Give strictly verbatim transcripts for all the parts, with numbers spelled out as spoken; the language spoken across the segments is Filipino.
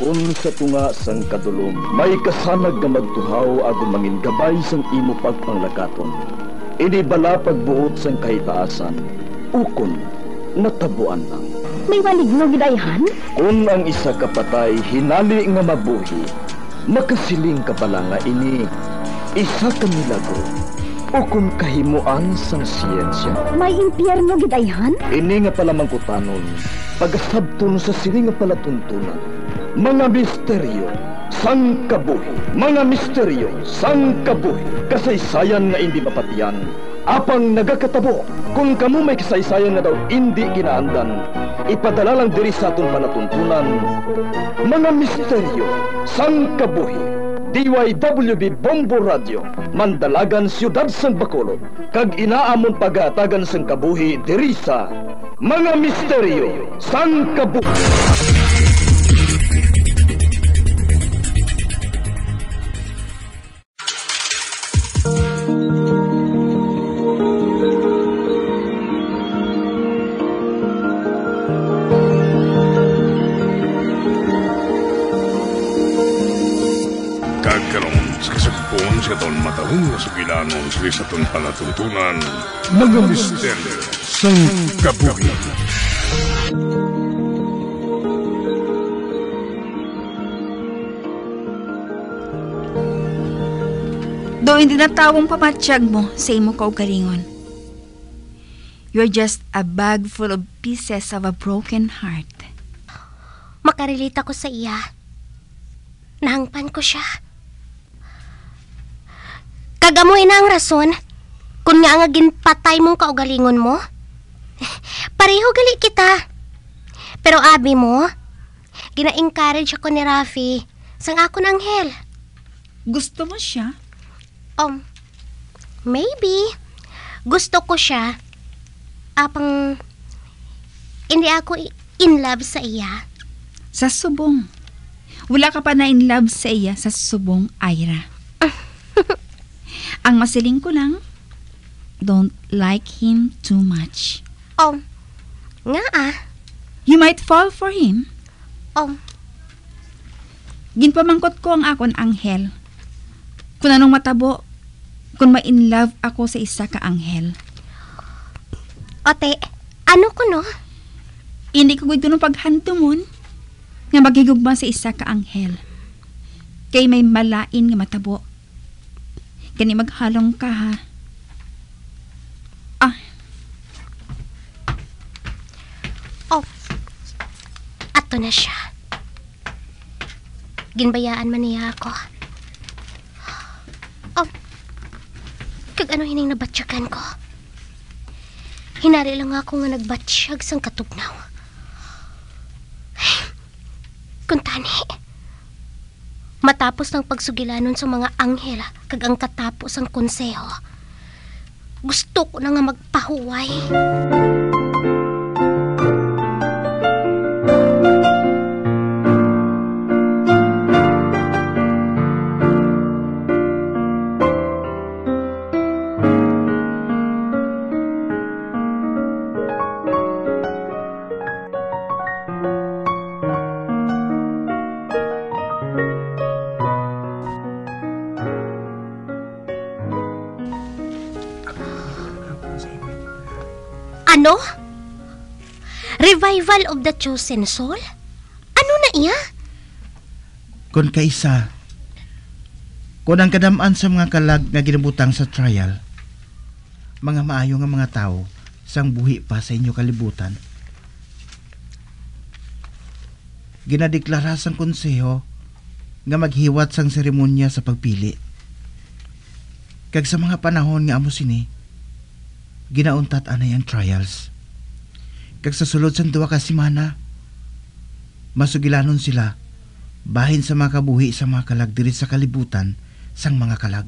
Kung sa tunga sang kadulom, may kasanag nga magtuhaw agon mangin gabay sang imo pagpanglakaton. Ini bala pagbuot sang kahitaasan, ukon natabuan lang. May maligno gidayhan? Kung ang isa kapatay hinali nga mabuhi, makasiling ka pala nga ini isa ka milagro o kung kahimuan sang siyensya. May impyerno gidayhan? Ini nga pala mangkutanon, pagasabton sa sini nga pala tuntunan. Mga misteryo sang kabuhi, mga misteryo sang kabuhi, kasaysayan nga hindi mapatiyan, apang nagakatabo. Kung kamo may kasaysayan nga daw hindi ginaandan, ipadala lang diri sa atong palatuntunan. Mga misteryo sang kabuhi, D Y W B Bombo Radio, Mandalagan, Siyudad sang Bacolod, kag inaamon pagatagan sang kabuhi diri sa Mga Misteryo sang Kabuhi. Sa taon matahong na sugilanon sa taon palatuntunan, Mga Misteryo sang Kabuhi. Do hindi natawang pamatsyag mo sa imo kaugalingon. You're just a bag full of pieces of a broken heart. Makarelita ko sa iya. Nahangpan ko siya. Kagamoy na ang rason kung nga nga ginpatay mong kaugalingon mo. Pareho gali kita. Pero abi mo, gina-encourage ako ni Rafi sang ako ng anghel. Gusto mo siya? Um, maybe. Gusto ko siya. Apang hindi ako in love sa iya. Sa subong. Wala ka pa na in love sa iya sa subong, Ira. Ang masiling ko lang, don't like him too much. Oh, nga ah. You might fall for him. Oh. Ginpamangkot ko ang akon anghel. Kung anong matabo, kung ma-in love ako sa isa ka anghel. Ote, ano ko no? Hindi ko gud nung paghantumon nga magigugma sa isa ka anghel. Kay may malain nga matabo. Kani maghalong ka ha. Ah. Oh. Ato na siya. Ginbayaan man niya ako. Oh. Kag ano hining nabatsyagan ko. Hinari lang ako nga nagbatsyag sang katugnaw. Kuntani. Matapos ng pagsugilanon sa mga anghel kag ang katapos ang konseho, gusto ko na nga magpahuway. Ano? Revival of the Chosen Soul? Ano na iya? Kung kaisa, kung ang kadamaan sa mga kalag nga ginabutang sa trial, mga maayo nga mga tao sang buhi pa sa inyo kalibutan. Ginadeklara sang konseho nga maghiwat sang seremonya sa pagpili. Kag sa mga panahon nga amo sini, ginauntat anay ang trials. Kag sa sulod sa duwa ka simana, masugilanon sila bahin sa mga kabuhi sa mga kalag diri sa kalibutan sang mga kalag.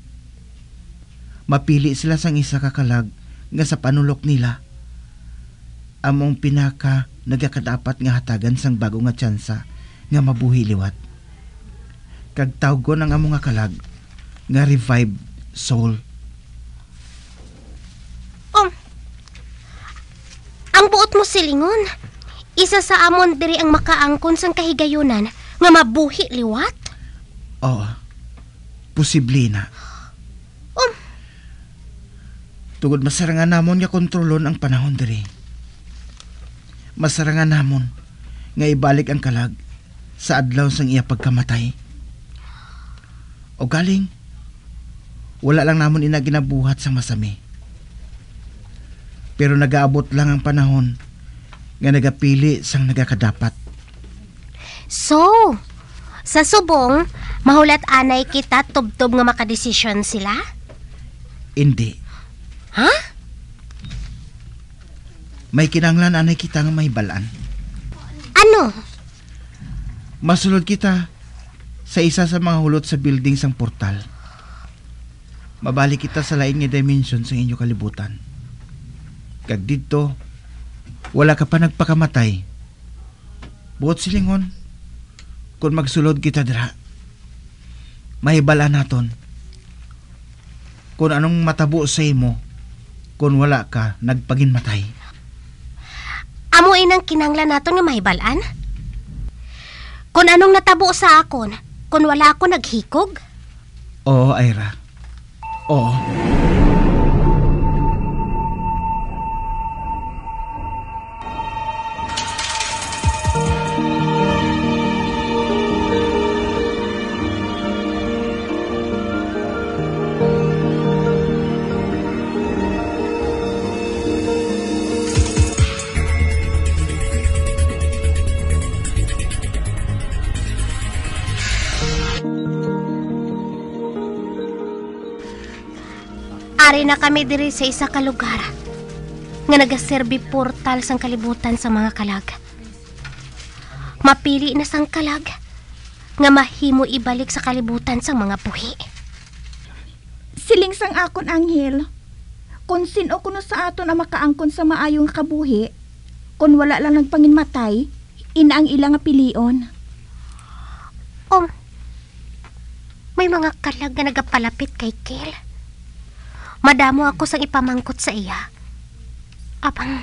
Mapili sila sang isa ka kalag nga sa panulok nila among pinaka nagakadapat nga hatagan sang bago nga tsansa nga mabuhi liwat. Kag tawgon ang among nga kalag nga revived soul. Ang buot mo silingon. Isa sa amon diri ang makaangkon sang kahigayunan Nga mabuhi liwat? Oo. Posible na. Um, Tugod masarangan namon nga kontrolon ang panahon diri. Masarangan namon nga ibalik ang kalag sa adlaw sang iya pagkamatay. O galing, wala lang namon ina ginabuhat sang masami. Pero nagaabot lang ang panahon nga nagapili sang nagakadapat. So, sa subong, mahulat anay kita tubtob nga makadesisyon sila? Hindi. Ha? May kinanglan anay kita nga may balaan. Ano? Masulod kita sa isa sa mga hulot sa building sang portal. Mabalik kita sa lain nga dimension sa inyo kalibutan. Kag dito, wala ka pa nagpakamatay. Buot silingon, kung magsulod kita dira, mahibala naton kung anong matabo sa imo kung wala ka nagpaginmatay. Amo inang kinanglan nato nga mahibalan? Kung anong natabo sa akon, kung wala ako naghikog? Oo, Ira. Oo. Ari na kami diri sa isa ka lugar nga nagaserbi portal sang kalibutan sa mga kalag. Mapili na sang kalag nga mahimo ibalik sa kalibutan sang mga buhi. Siling sang akon anghel. Kung sino kuno sa aton ang makaangkon sa maayong kabuhi, kung wala lang nagpanginmatay, ina ang ilang nga pilion. Oh, may mga kalag nga nagapalapit kay Kel. Madamo ako sang ipamangkot sa iya. Apang,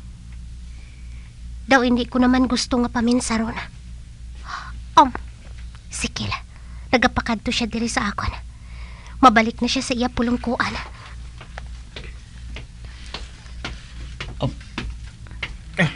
daw hindi ko naman gusto nga paminsaron. Om, si Kel, nagapakadto siya diri sa akon. Mabalik na siya sa iya pulungkuan. Oh. Eh.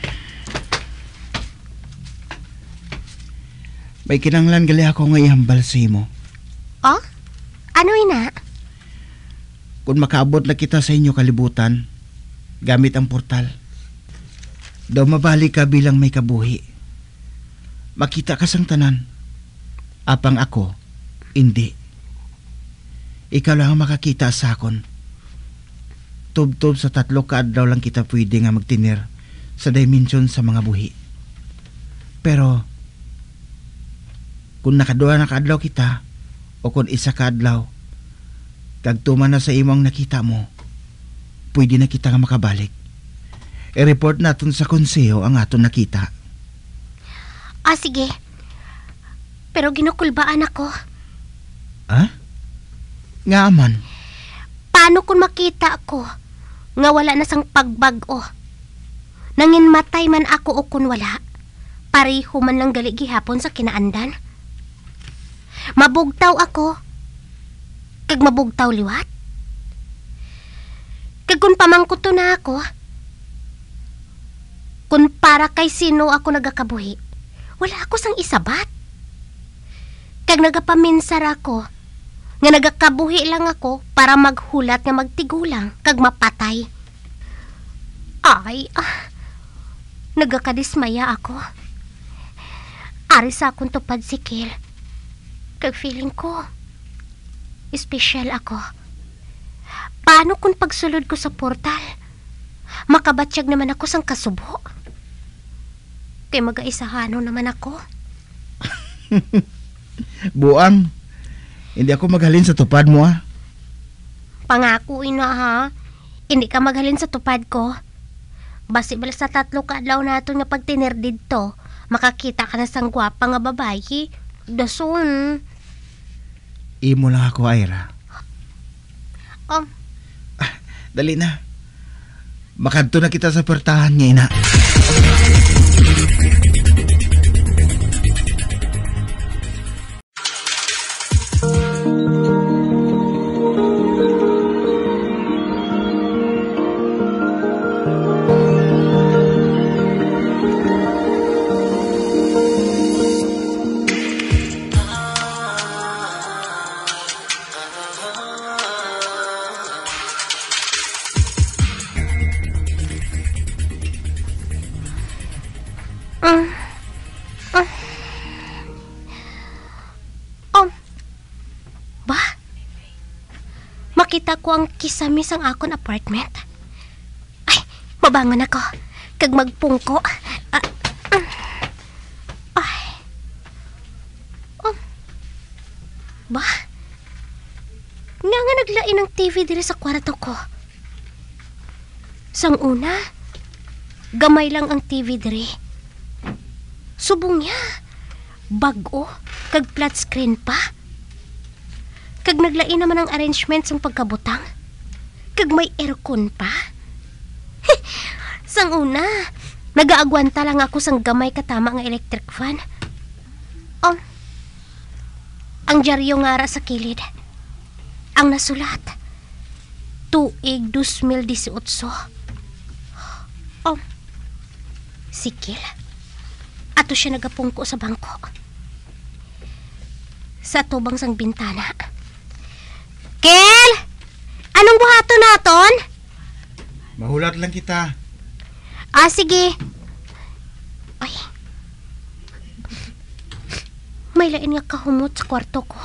May kinanglan gali ako nga ihambal sa imo. Oh? Ano ina? Kung makaabot na kita sa inyo kalibutan, gamit ang portal, daw mabalik ka bilang may kabuhi. Makita ka sang tanan. Apang ako, hindi. Ikaw lang ang makakita sa akon. Tub-tub sa tatlo ka adlaw lang kita pwede nga magtinir sa dimension sa mga buhi. Pero, kung nakaduha na kaadlaw kita, o kung isa ka adlaw, kag tuman na sa imong nakita mo, pwede na kita nga makabalik. I-report natin sa konseho ang aton nakita. Ah, sige. Pero ginukulbaan ako. Ha? Nga aman. Paano kung makita ko nga wala na sang pagbago? Nangin matay man ako o kung wala, pareho man lang gali gihapon sa kinaandan. Mabugtaw ako. Kag mabugtaw liwat. Kag kung pamangkuto na ako, kung para kay sino ako nagakabuhi, wala ako sang isabat. Kag nagapaminsar ako, nga nagakabuhi lang ako para maghulat nga magtigulang kag mapatay. Ay, ah, nagakadismaya ako. Ari sa akong tupad si Kel. Kag feeling ko, espesyal ako. Paano kung pagsulod ko sa portal, makabatsyag naman ako sang kasubo? Kay mag-aisahano naman ako. Buang, hindi ako maghalin sa tupad mo ah. Pangako ina ha, hindi ka maghalin sa tupad ko. Basi bala sa tatlo ka adlaw nato nga pagtinir didto, makakita ka na sang gwapa nga babayi. Dason. Imo lang ako, Ira. Oh. Ah, dali na. Makadto na kita sa pertahan niya, ina. makita ko ang kisami sang akon apartment. Ay, mabangon ako. Kag magpungko. Ah, ah. Ay. Oh. Ba? Nga nga naglain ang T V diri sa kwarto ko. Sang una, gamay lang ang T V diri. Subong niya, bag-o, kag flat screen pa. Kag naglain naman ang arrangement sang pagkabutang. Kag may aircon pa. Sang una, nagaagwanta lang ako sang gamay katama nga electric fan. Oh, ang dyaryo nga ra sa kilid. Ang nasulat, tuig dos mil disyotso. Oh, sikil. Ato siya nagapungko sa bangko. Sa tubang sang bintana. Kel! Anong buhato naton? Mahulat lang kita. Ah, sige. Ay. May lain nga kahumot sa kwarto ko.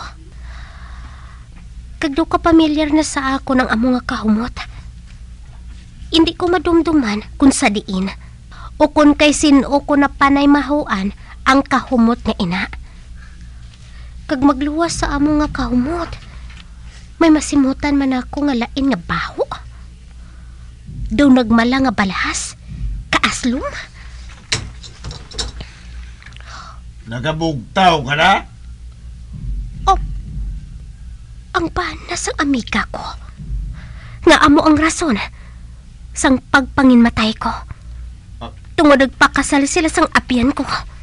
Kagdo ka pamilyar na sa ako ng amo nga kahumot. Hindi ko madumduman kung sa diin o kung kay sino ko na panay mahuan ang kahumot nga ina. Kag magluwas sa amo nga kahumot, may masimutan man ako nga lain nga baho. Daw nagmala nga balahas, kaaslom. Nagabugtaw ka na? Oh, ang panas ang amiga ko. Nga amo ang rason sang pagpanginmatay ko. Tungod nagpakasal sila sang apian ko.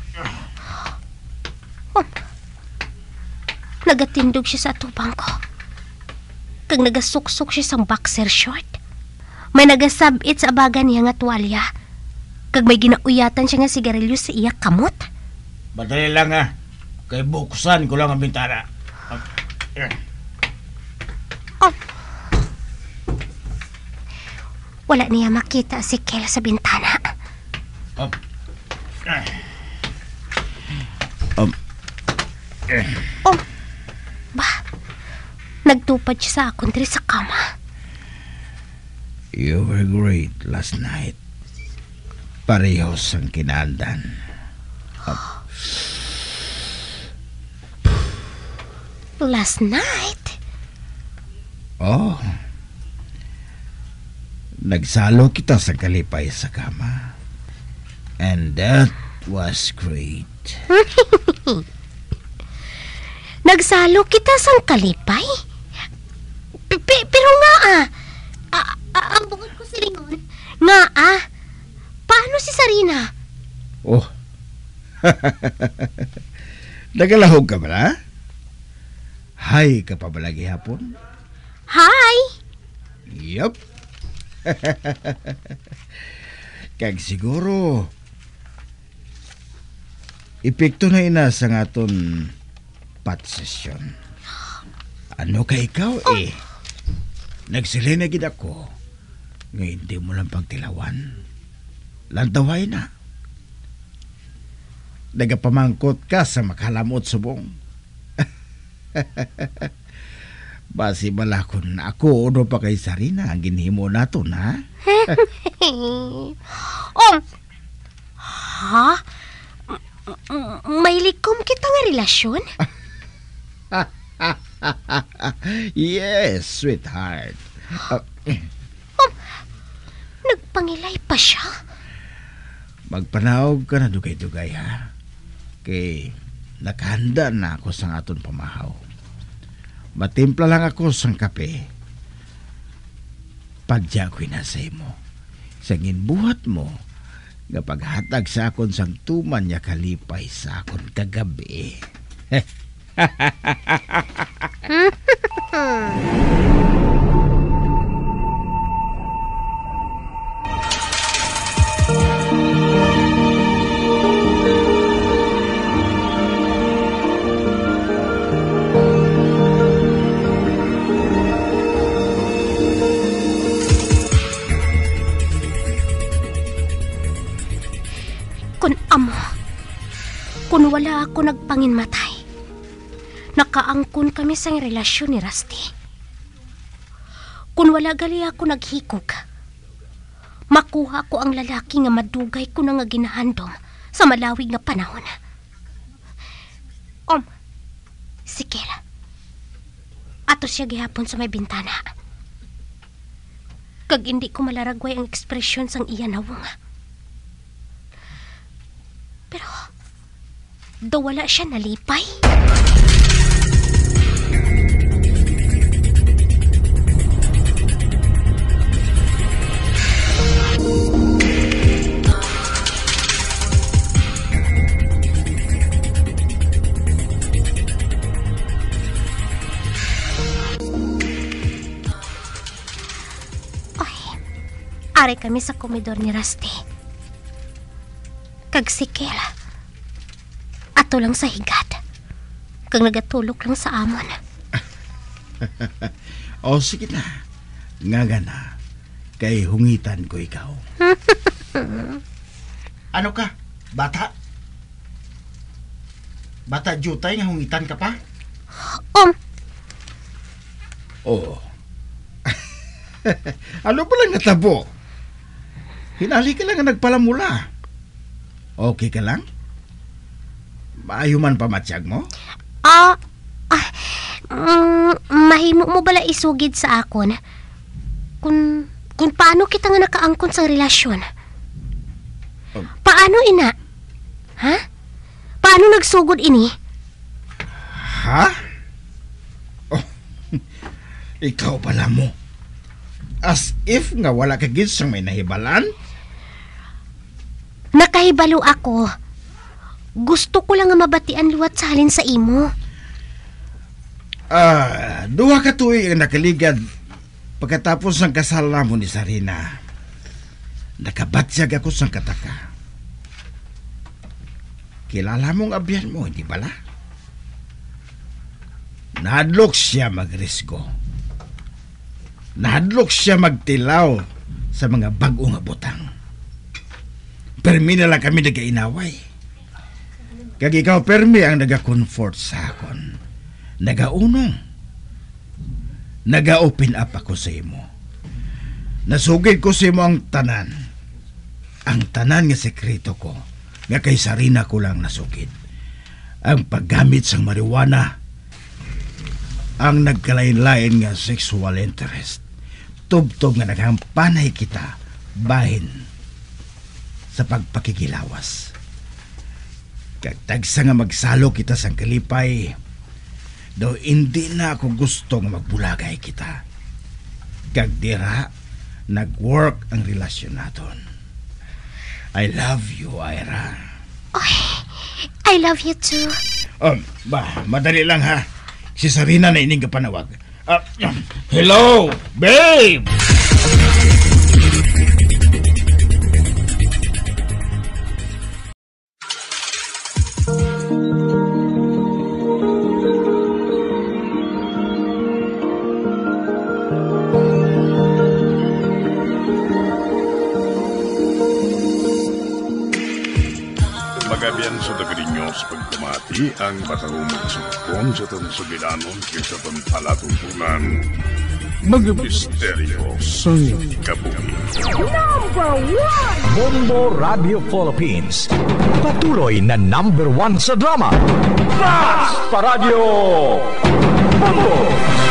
Oh, nagatindog siya sa atubang ko. Kag nagasuksok siya sang boxer short. May nagasabit sa abagan niya nga tuwalya. Kag may ginauyatan siya nga sigarilyo sa iya kamot. Madali lang ha. Kay buksan ko lang ang bintana. Oh. Wala niya makita si Kel sa bintana. Um. Um. Oh. Ba? Nagtupad siya sa akong diri sa kama. You were great last night. Parehos ang kinandan. Um. Last night? Oh. Nagsalo kita sa kalipay sa kama. And that was great. Nagsalo kita sang kalipay? P- pero nga ah, ah, ah ang bukod ko silingon, nga ah, paano si Sarina? Oh. Nagalahog ka ba na? Hi ka pa ba lagi hapon? Hi! Yup. Kag siguro epekto na ina sa ngaton pat session. Ano ka ikaw oh. eh? Nagsili na gid ako nga hindi mo lang pagtilawan. Lantaway na. Nagapamangkot ka sa makalamot subong. Basi bala kun ako uno pa kay Sarina ang ginhimo nato na. Oh. Ha? May likom kita nga relasyon? Yes, sweetheart. Uh, oh, nagpangilay pa siya? Magpanawag ka na dugay-dugay ha. Kay nakahanda na ako sa aton pamahaw. Matimpla lang ako sang kape. Padya ko'y nasa mo. Sangin buhat mo nga paghatag sa akon sang tuman niya kalipay sa akon kagabi. Kun amo, kun wala ako nagpanginmatay, nakaangkon kami sa relasyon ni Rusty. Kung wala gali ako naghikog, makuha ko ang lalaki nga madugay ko na nga ginahandom sa malawig nga panahon. Om, si Kela. Ato siya gihapon sa may bintana. Kag hindi ko malaragway ang ekspresyon sang iya nawong. Pero, do wala siya nalipay. Ari kami sa komedor ni Rusty. Kag si Kela. Ato lang sa higad. Kag nagatulog lang sa amon. O sige na. Nga gana. Kay hungitan ko ikaw. Ano ka? Bata? Bata jutay nga hungitan ka pa? Om. Oo. Ano pa lang natabo? Hinali ka lang nga nagpalamula. Okay ka lang? Maayo man pa matsyag mo? Ah, ah um, mahimo mo bala isugid sa akon kung, kung paano kita nga nakaangkon sa relasyon. Oh. Paano ina? Ha? Paano nagsugod ini? Ha? Oh, ikaw pala mo. As if nga wala ka gid sang may nahibalan? Nakahibalo ako. Gusto ko lang nga mabatian luwat sa halin sa imo. Ah, duha ka tuig ang nakaligad pagkatapos ng kasal namo ni Sarina. Nakabatyag ako sang kataka. Kilala mong abyan mo, hindi bala? Nahadlok siya magrisgo. Nahadlok siya magtilaw sa mga bag-o nga butang. Permi na lang kami nag-inaway. Kag ikaw, Permi, ang naga-comfort sa akon. Nagaunong. Naga-open up ako sa imo. Nasugid ko sa imo ang tanan. Ang tanan nga sekreto ko, nga kay Sarina ko lang nasugid. Ang paggamit sang marijuana, ang nagkalain-lain nga sexual interest, tubtob nga naghampanay kita bahin sa pagpakikilawas. Kagtagsa nga magsalo kita sang kalipay, daw hindi na ako gusto nga magbulagay kita. Kagdira, nag-work ang relasyon naton. I love you, Ira. Oy, I love you too. Um, ba, madali lang ha. Si Sarina na ining kapanawag. Uh, hello, babe! Magabian sa dagrinyo sa pagkumati ang batarumang sumukon sa tansugilanon kaysa palatuntunan. Mga misteryo sa kabuhi. Number one! Bombo Radio Philippines. Patuloy na number one sa drama. Mas Paradio! Bombo!